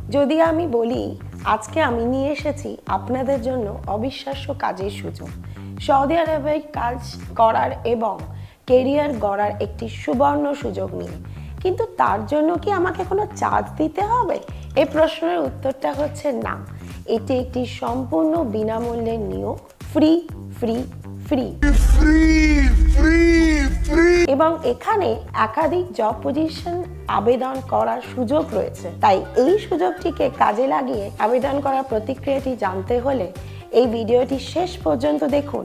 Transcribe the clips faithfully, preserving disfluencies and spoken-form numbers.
যদি আমি বলি আজকে আমি নিয়ে এসেছি আপনাদের জন্য অবিশ্বাস্য কাজের সুযোগ, সৌদি আরবে কাজ করার এবং কেরিয়ার গড়ার একটি সুবর্ণ সুযোগ নিয়ে, কিন্তু তার জন্য কি আমাকে কোনো চার্জ দিতে হবে? এই প্রশ্নের উত্তরটা হচ্ছে না। এটি একটি সম্পূর্ণ বিনামূল্যের নিয়োগ, ফ্রি ফ্রি ফ্রি এবং এখানে একাধিক জব পজিশন আবেদন করার সুযোগ রয়েছে। তাই এই সুযোগটিকে কাজে লাগিয়ে আবেদন করার প্রতিক্রিয়াটি জানতে হলে এই ভিডিওটি শেষ পর্যন্ত দেখুন।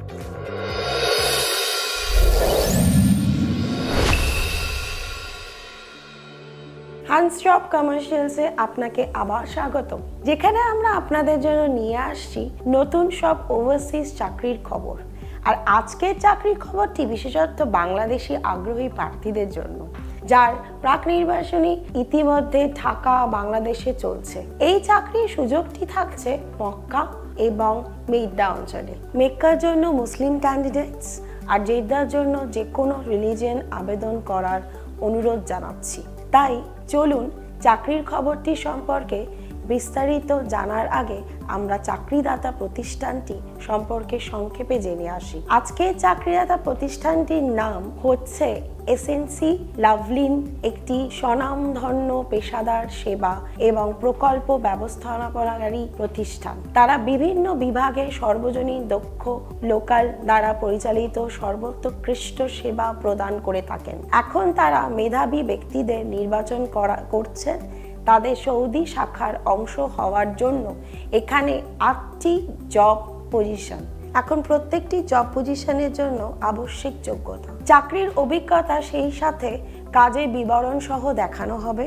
হান্স জব কমার্শিয়ালসে আপনাকে আবার স্বাগত, যেখানে আমরা আপনাদের জন্য নিয়ে আসছি নতুন সব ওভারসিজ চাকরির খবর। আর আজকের চাকরির খবরটি বিশেষত বাংলাদেশি আগ্রহী প্রার্থীদের জন্য, যার প্রাক নির্বাচনী ইতিমধ্যে ঢাকা বাংলাদেশে চলছে। এই চাকরির সুযোগটি থাকছে মক্কা এবং মেদ্দা অঞ্চলে। মেক্কার জন্য মুসলিম ক্যান্ডিডেটস আর জেদ্দার জন্য যে কোনো রিলিজিয়ন আবেদন করার অনুরোধ জানাচ্ছি। তাই চলুন চাকরির খবরটি সম্পর্কে বিস্তারিত জানার আগে আমরা চাকরিদাতা প্রতিষ্ঠানটি সম্পর্কে সংক্ষেপে জেনে আসি। আজকে চাকরিদাতা প্রতিষ্ঠানটির নাম হচ্ছে এসএনসি লাভলিন, একটি স্বনামধন্য পেশাদার সেবা এবং প্রকল্প ব্যবস্থাপনাকারী প্রতিষ্ঠান। তারা বিভিন্ন বিভাগে সর্বজনীন দক্ষ লোকাল দ্বারা পরিচালিত সর্বোৎকৃষ্ট সেবা প্রদান করে থাকেন। এখন তারা মেধাবী ব্যক্তিদের নির্বাচন করা করছেন তাদের সৌদি শাখার অংশ হওয়ার জন্য। এখানে আটটি জব পজিশন। এখন প্রত্যেকটি জব পজিশনের জন্য আবশ্যিক যোগ্যতা, চাকরির অভিজ্ঞতা, সেই সাথে কাজের বিবরণ সহ দেখানো হবে।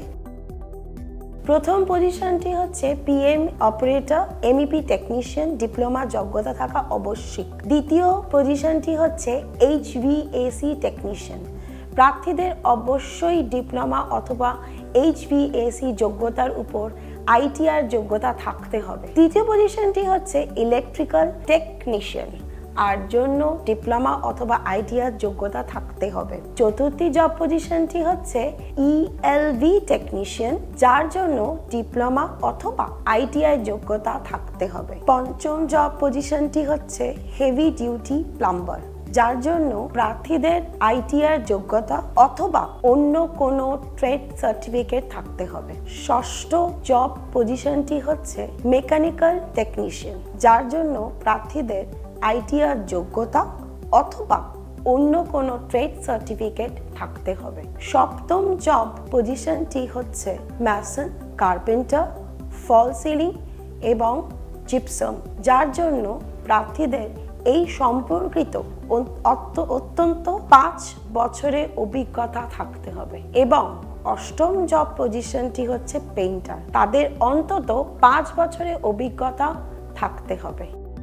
প্রথম পজিশনটি হচ্ছে PM operator, MEP technician, diploma যোগ্যতা থাকা আবশ্যিক। দ্বিতীয় পজিশনটি হচ্ছে এইচভিএসি টেকনিশিয়ান। প্রার্থীদের অবশ্যই ডিপ্লোমা অথবা এইচভিএসি যোগ্যতার উপর আইটিআর যোগ্যতা থাকতে হবে। তৃতীয় পজিশনটি হচ্ছে ইলেকট্রিক্যাল টেকনিশিয়ান, আর জন্য ডিপ্লোমা অথবা আইটিআর যোগ্যতা থাকতে হবে। চতুর্থ জব পজিশনটি হচ্ছে ইএলভি টেকনিশিয়ান, যার জন্য ডিপ্লোমা অথবা আইটিআই যোগ্যতা থাকতে হবে। পঞ্চম জব পজিশনটি হচ্ছে হেভি ডিউটি প্লাম্বার, যার জন্য প্রার্থীদের আইটিআর যোগ্যতা অথবা অন্য কোনো ট্রেড সার্টিফিকেট থাকতে হবে। ষষ্ঠ জব পজিশনটি হচ্ছে মেকানিক্যাল টেকনিশিয়ান, যার জন্য প্রার্থীদের আইটিআর যোগ্যতা অথবা অন্য কোনো ট্রেড সার্টিফিকেট থাকতে হবে। সপ্তম জব পজিশনটি হচ্ছে ম্যাসন, কার্পেন্টার, ফল সিলিং এবং জিপসাম, যার জন্য প্রার্থীদের এই সম্পর্কিত অত্যন্ত পাঁচ বছরের অভিজ্ঞতা থাকতে হবে। এবং অষ্টম জব পজিশনটি হচ্ছে পেইন্টার, তাদের অন্তত পাঁচ বছরের অভিজ্ঞতা থাকতে হবে।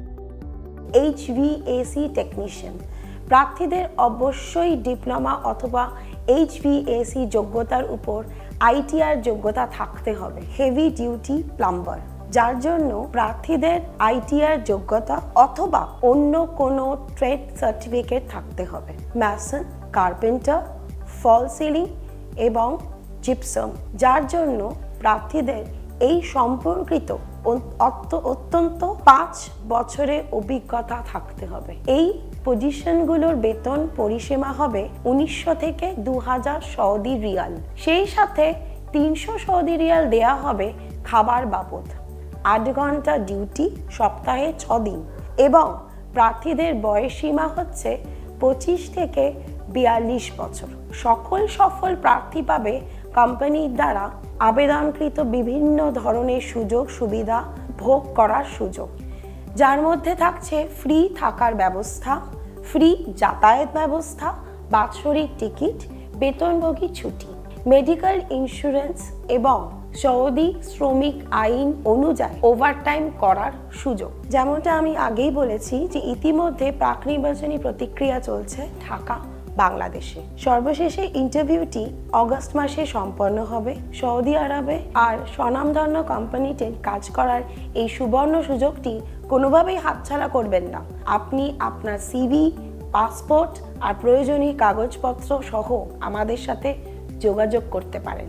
এইচভিএসি টেকনিশিয়ান, প্রার্থীদের অবশ্যই ডিপ্লোমা অথবা এইচভিএসি যোগ্যতার উপর আইটিআর যোগ্যতা থাকতে হবে। হেভি ডিউটি প্লাম্বার, যার জন্য প্রার্থীদের আইটিআর যোগ্যতা অথবা অন্য কোনো ট্রেড সার্টিফিকেট থাকতে হবে। ম্যাসন, কার্পেন্টার, ফল সিলিং এবং জিপসাম, যার জন্য প্রার্থীদের এই সম্পর্কিত অত্যন্ত পাঁচ বছরের অভিজ্ঞতা থাকতে হবে। এই পজিশনগুলোর বেতন পরিসীমা হবে উনিশশো থেকে দু হাজার সৌদি রিয়াল। সেই সাথে তিনশো সৌদি রিয়াল দেয়া হবে খাবার বাবদ। আট ঘন্টা ডিউটি, সপ্তাহে ছ দিন এবং প্রার্থীদের বয়সসীমা হচ্ছে পঁচিশ থেকে বিয়াল্লিশ বছর। সকল সফল প্রার্থী পাবে কোম্পানির দ্বারা আবেদনকৃত বিভিন্ন ধরনের সুযোগ সুবিধা ভোগ করার সুযোগ, যার মধ্যে থাকছে ফ্রি থাকার ব্যবস্থা, ফ্রি যাতায়াত ব্যবস্থা, বাৎসরিক টিকিট, বেতনভোগী ছুটি, মেডিকেল ইন্স্যুরেন্স এবং সৌদি শ্রমিক আইন অনুযায়ী ওভারটাইম করার সুযোগ। যেমনটা আমি আগেই বলেছি যে ইতিমধ্যে প্রাক নির্বাচনী প্রতিক্রিয়া চলছে ঢাকা বাংলাদেশে। সর্বশেষে ইন্টারভিউটি অগস্ট মাসে সম্পন্ন হবে। সৌদি আরবে আর স্বনামধন্য কোম্পানিতে কাজ করার এই সুবর্ণ সুযোগটি কোনোভাবেই হাতছাড়া করবেন না। আপনি আপনার সিভি, পাসপোর্ট আর প্রয়োজনীয় কাগজপত্র সহ আমাদের সাথে যোগাযোগ করতে পারেন।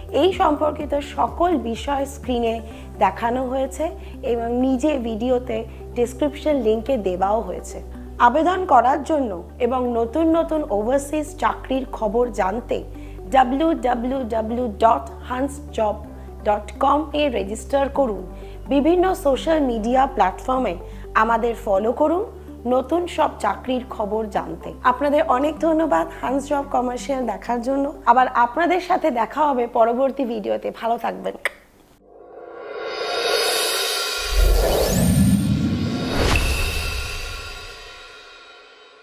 এই সম্পর্কিত সকল বিষয় স্ক্রিনে দেখানো হয়েছে এবং নিজে ভিডিওতে ডেসক্রিপশন লিঙ্কে দেওয়াও হয়েছে। আবেদন করার জন্য এবং নতুন নতুন ওভারসিজ চাকরির খবর জানতে W W W dot Hans job dot com এ রেজিস্টার করুন। বিভিন্ন সোশ্যাল মিডিয়া প্ল্যাটফর্মে আমাদের ফলো করুন নতুন সব চাকরির খবর জানতে। আপনাদের অনেক ধন্যবাদ হান্স জব কমার্শিয়াল দেখার জন্য। আবার আপনাদের সাথে দেখা হবে পরবর্তী ভিডিওতে। ভালো থাকবেন।